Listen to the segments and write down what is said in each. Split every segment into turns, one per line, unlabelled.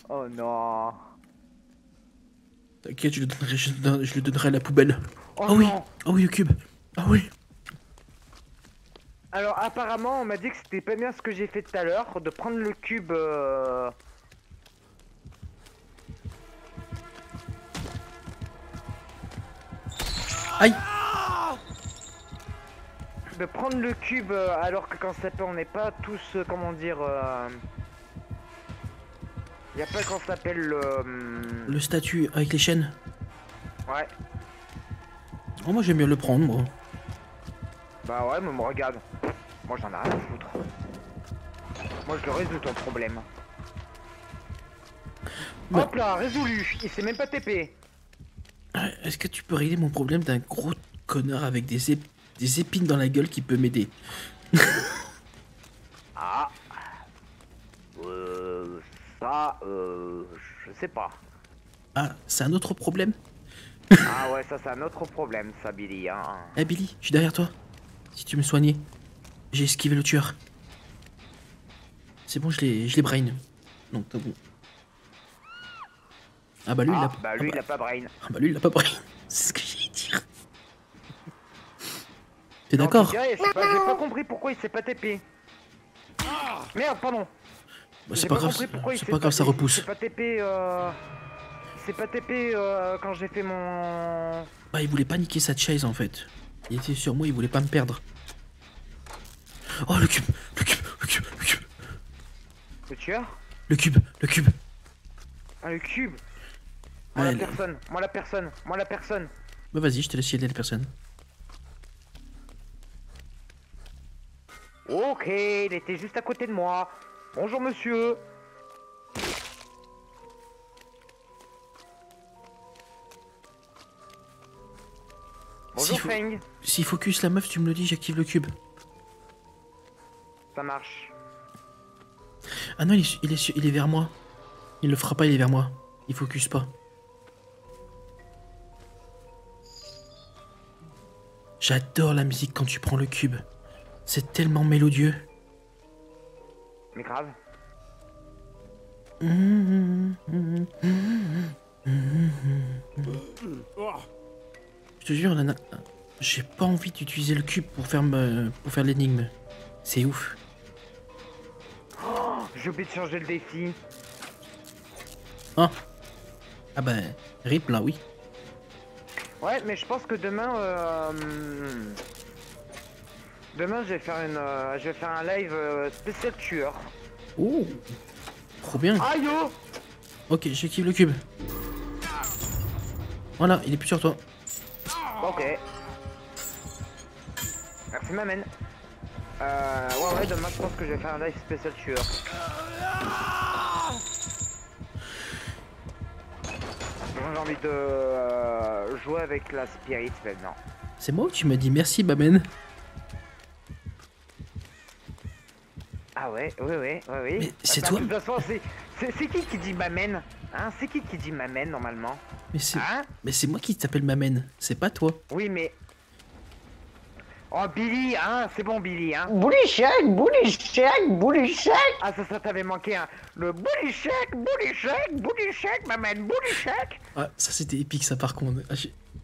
Oh non.
T'inquiète, je le donnerai à la poubelle.
Oh
Ah oui,
non.
ah oui, le cube. Ah oui.
Alors apparemment on m'a dit que c'était pas bien ce que j'ai fait tout à l'heure, de prendre le cube
Aïe.
alors que quand ça peut on n'est pas tous comment dire y a pas quand ça s'appelle
Le statut avec les chaînes.
ouais.
Oh, moi j'aime bien le prendre, moi.
Bah ouais mais me regarde. Moi j'en ai rien à foutre. Moi je le résous ton problème.
Ouais.
Hop là, résolu. Il s'est même pas TP.
Est-ce que tu peux régler mon problème d'un gros connard avec des épines dans la gueule qui peut m'aider?
Ah. Ça, je sais pas.
Ah, c'est un autre problème?
Ah ouais, ça c'est un autre problème, ça, Billy. Hein.
Eh Billy, je suis derrière toi. Si tu me soignais, j'ai esquivé le tueur. C'est bon, je l'ai brain. Donc t'as bon. Ah bah lui, il a...
Bah lui, il a pas brain.
Ah bah lui, il a pas brain. C'est ce que j'allais dire. T'es
Non,
d'accord?
J'ai pas compris pourquoi il s'est pas TP. Merde, pardon.
Bah, c'est pas grave, c'est pas grave, ça repousse.
C'est pas TP, c'est pas TP quand j'ai fait mon...
Bah, il voulait pas niquer sa chaise en fait. Il était sur moi, il voulait pas me perdre. Oh, le cube, le cube, le cube, le cube.
Le tueur?
Le cube, le cube.
Ah, le cube. Moi
Ouais,
la personne, moi la personne, moi la personne.
Bah vas-y, je te laisse y aider la personne.
Ok, il était juste à côté de moi. Bonjour monsieur. Bonjour Feng.
S'il focus la meuf, tu me le dis, j'active le cube.
Ça marche.
Ah non, il est vers moi. Il le fera pas, il est vers moi. Il focus pas. J'adore la musique quand tu prends le cube. C'est tellement mélodieux.
Mais grave.
Je te jure, Nana, j'ai pas envie d'utiliser le cube pour faire l'énigme. C'est ouf.
Oh, j'ai oublié de changer le défi.
Ah. Ah bah, rip là, oui.
Ouais, mais je pense que demain, demain je vais faire un live spécial tueur.
Oh, trop bien.
Aïe oh.
Ok, j'active le cube. Voilà, il est plus sur toi.
Ok. Merci Mamen. Ouais, demain je pense que je vais faire un live spécial tueur. J'ai envie de jouer avec la spirit maintenant.
C'est moi ou tu m'as dit merci, Bamen?
Ah ouais, oui.
Mais c'est
Bah,
toi?
de toute façon, c'est qui dit Mamen? Hein, c'est qui dit Mamen normalement?
Mais c'est
Hein?
mais c'est moi qui t'appelle Mamen, c'est pas toi.
Oui, mais... Oh, Billy, hein, c'est bon, Billy, hein.
Bully shake, bully shake, bully shake.
Ah, ça t'avait manqué, hein. Le bully shake, Mamen, bully shake.
Ah, ça c'était épique ça par contre. Ah,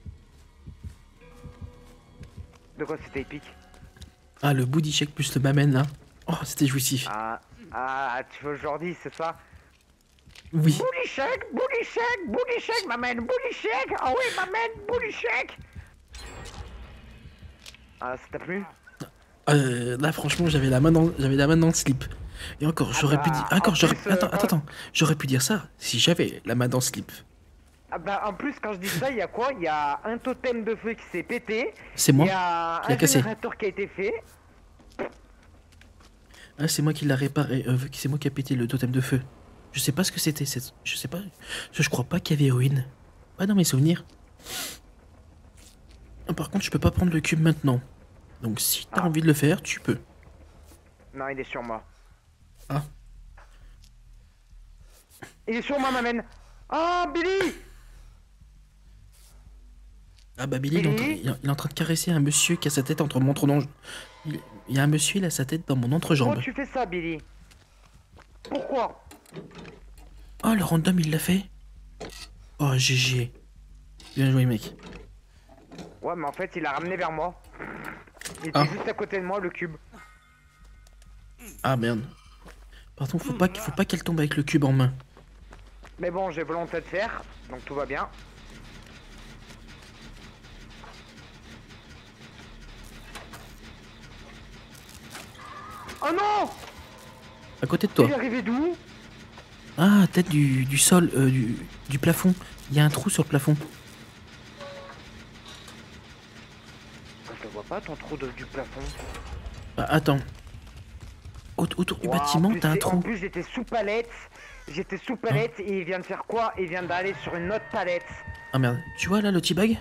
De quoi c'était épique?
ah, le booty shake plus le Mamen là. Oh, c'était jouissif.
Ah, tu veux aujourd'hui, c'est ça?
Oui.
Bully shake, Mamen, bully shake. Ah oui, Mamen, bully shake. Ah, ça t'a plu?
Là franchement j'avais la main dans le slip. Et encore, j'aurais pu dire. Encore, attends. J'aurais pu dire ça si j'avais la main dans le slip.
Ah bah en plus quand je dis ça, il y a quoi? Il y a un totem de feu qui s'est pété.
C'est moi
Il y a
qui l'a
un
cassé.
générateur qui a été fait.
Ah, c'est moi qui l'a réparé. C'est moi qui a pété le totem de feu. Je sais pas ce que c'était. Je sais pas. Je crois pas qu'il y avait héroïne. Pas dans mes souvenirs. Ah, par contre, je peux pas prendre le cube maintenant. Donc si t'as envie de le faire, tu peux.
Non, il est sur moi.
Ah.
Il est sur moi, Mamen. Ah, Billy.
Ah bah Billy, il est en train de caresser un monsieur qui a sa tête entre mon entrejambe. Il y a un monsieur, il a sa tête dans mon entrejambe.
Pourquoi tu fais ça, Billy? Pourquoi?
Oh, le random, il l'a fait. Oh, GG. Bien joué, mec.
Ouais, mais en fait, il l'a ramené vers moi. Il était
Ah.
juste à côté de moi, le cube.
Ah, merde. Par contre, faut pas qu'elle tombe avec le cube en main.
Mais bon, j'ai volonté de faire, donc tout va bien. Oh non!
À côté de toi.
Il est arrivé d'où?
Ah, tête du sol, du plafond. Il y a un trou sur le plafond.
Je le vois pas, ton trou du plafond.
Ah, attends. Autour du
Ouah,
bâtiment, t'as un
En
trou.
plus, j'étais sous palette. J'étais sous palette et il vient de faire quoi? Il vient d'aller sur une autre palette.
Ah merde. Tu vois là le T-bag?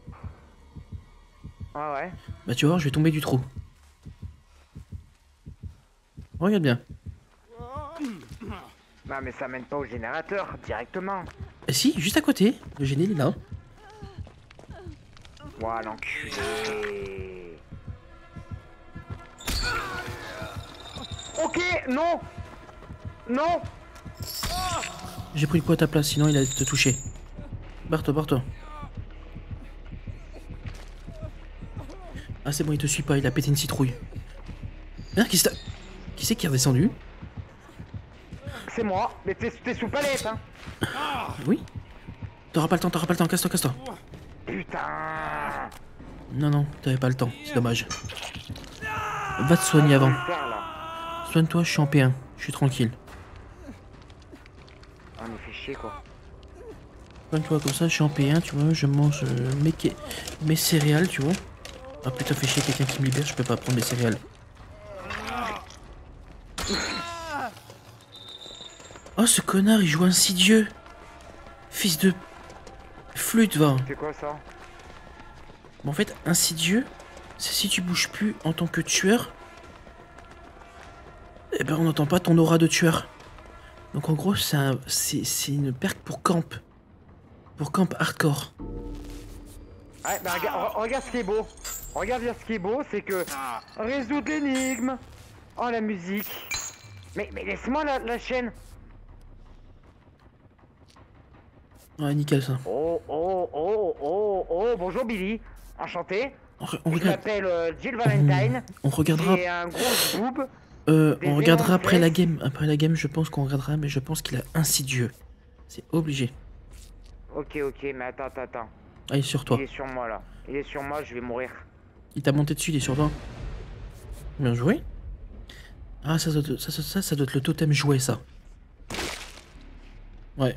Ah ouais.
Bah tu vois, je vais tomber du trou. Regarde bien.
Non mais ça mène pas au générateur, directement.
Eh si, juste à côté. Le génie il est là.
Ouah, l'enculé. Ok, non. Non.
J'ai pris le coup à ta place, sinon il allait te toucher. Barre-toi, barre-toi. Ah c'est bon, il te suit pas, il a pété une citrouille. Merde, qui c'est qui est redescendu?
C'est moi, mais t'es sous palette, hein.
Oui. T'auras pas le temps, casse-toi, casse-toi.
Putain.
Non, non, t'avais pas le temps, c'est dommage. Va te soigner avant.
Faire, là.
Soigne-toi, je suis en P1, je suis tranquille.
On nous fait chier, quoi.
Soigne-toi comme ça, je suis en P1, tu vois, je mange mes céréales, tu vois. Ah putain, fais chier quelqu'un qui me libère, je peux pas prendre mes céréales. Oh, ce connard, il joue insidieux. Fils de flûte, va.
C'est quoi ça?
Mais en fait, insidieux, c'est si tu bouges plus en tant que tueur, eh ben on n'entend pas ton aura de tueur. Donc en gros, c'est une perk pour camp. Pour camp hardcore.
Ouais, bah regarde ce qui est beau. Regarde bien ce qui est beau, c'est que résoudre l'énigme. Oh la musique. Mais laisse-moi la chaîne.
Ouais, nickel ça.
Oh, bonjour Billy. Enchanté.
On
Je
regarde.
m'appelle Jill Valentine.
On regardera.
J'ai un gros boob.
On regardera
énormes
après la
fesses.
game. Après la game, je pense qu'on regardera, mais je pense qu'il a insidieux. C'est obligé.
Ok, mais attends.
Allez, sur toi.
Il est sur moi là. Il est sur moi, je vais mourir.
Il t'a monté dessus, il est sur toi. Bien joué. Ah, ça doit être le totem jouet, ça. Ouais.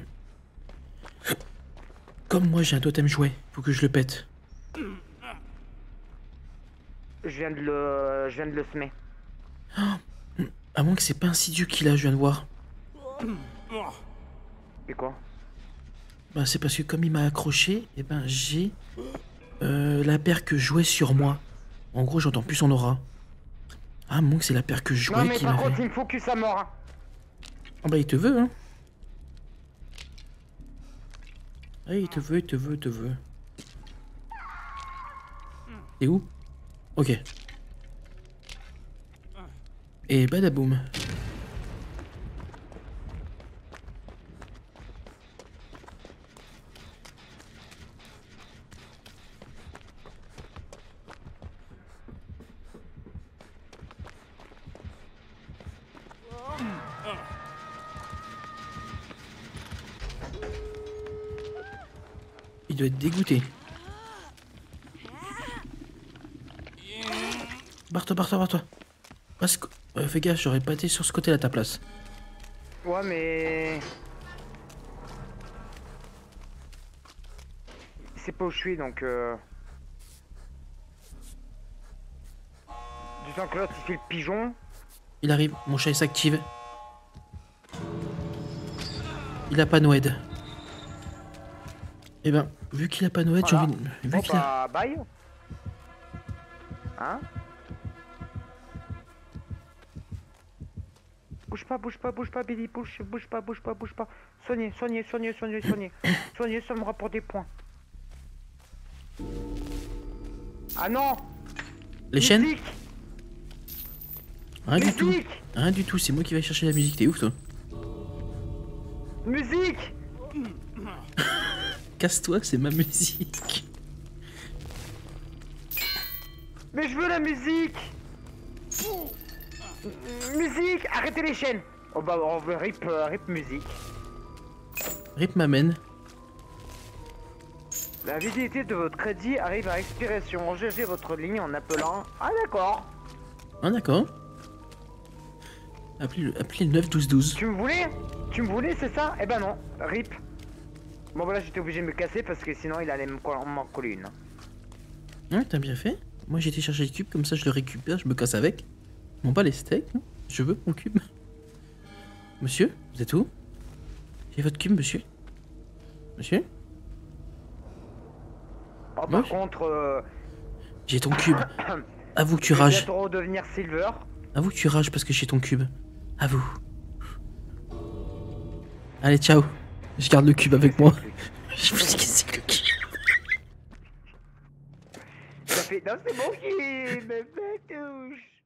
Comme moi, j'ai un totem jouet. Faut que je le pète.
Je viens de le semer.
À moins que c'est pas insidieux qu'il a, je viens de voir.
Et quoi?
Bah, c'est parce que comme il m'a accroché, et ben j'ai la paire que jouait sur moi. En gros, j'entends plus son aura. Ah, mon que c'est la paire que je
Non
jouais
mais
qui
par
m'a
contre,
fait.
il me focus à mort. Hein.
Ah bah, il te veut, hein. Ah, il te veut. T'es où? Ok. Et badaboum. Il doit être dégoûté. Barre-toi. Parce que... fais gaffe, j'aurais pas été sur ce côté-là à ta place.
Ouais mais... C'est pas où je suis donc... Du temps que l'autre il fait le pigeon.
Il arrive, mon chat s'active. Il a pas Noël. Eh ben, vu qu'il a pas Noël,
Voilà.
j'ai envie de... Vu
Bon
qu'il a...
bah bye. Hein? Bouge pas Billy, bouge pas. Soignez, ça me rapporte des points. Ah non!
Les chaînes?
Musique!
Rien du tout.
Musique!
Rien du tout, c'est moi qui vais chercher la musique, t'es ouf toi.
Musique.
Casse-toi, c'est ma musique.
Mais je veux la musique. Musique. Arrêtez les chaînes. Oh bah on veut rip musique.
Rip m'amène.
La validité de votre crédit arrive à expiration. Engagez votre ligne en appelant. Ah d'accord.
Ah d'accord. Appelez le 9 12 12.
Tu me voulais, c'est ça? Eh ben non. Rip. Bon voilà, j'étais obligé de me casser parce que sinon il allait m'en coller une.
Ouais, t'as bien fait. Moi j'ai été chercher le cube, comme ça je le récupère, je me casse avec. Non pas les steaks, non. Je veux mon cube. Monsieur, vous êtes où? J'ai votre cube, monsieur. Monsieur?
Oh, par
Moche.
contre,
J'ai ton cube. Avoue que tu
je vais
rages.
bientôt redevenir Silver.
Avoue que tu rages parce que j'ai ton cube. Avoue. Allez, ciao. Je garde le cube avec moi. Je me dis que c'est le cube.
Ça fait... Non, c'est mon cube, ma touche.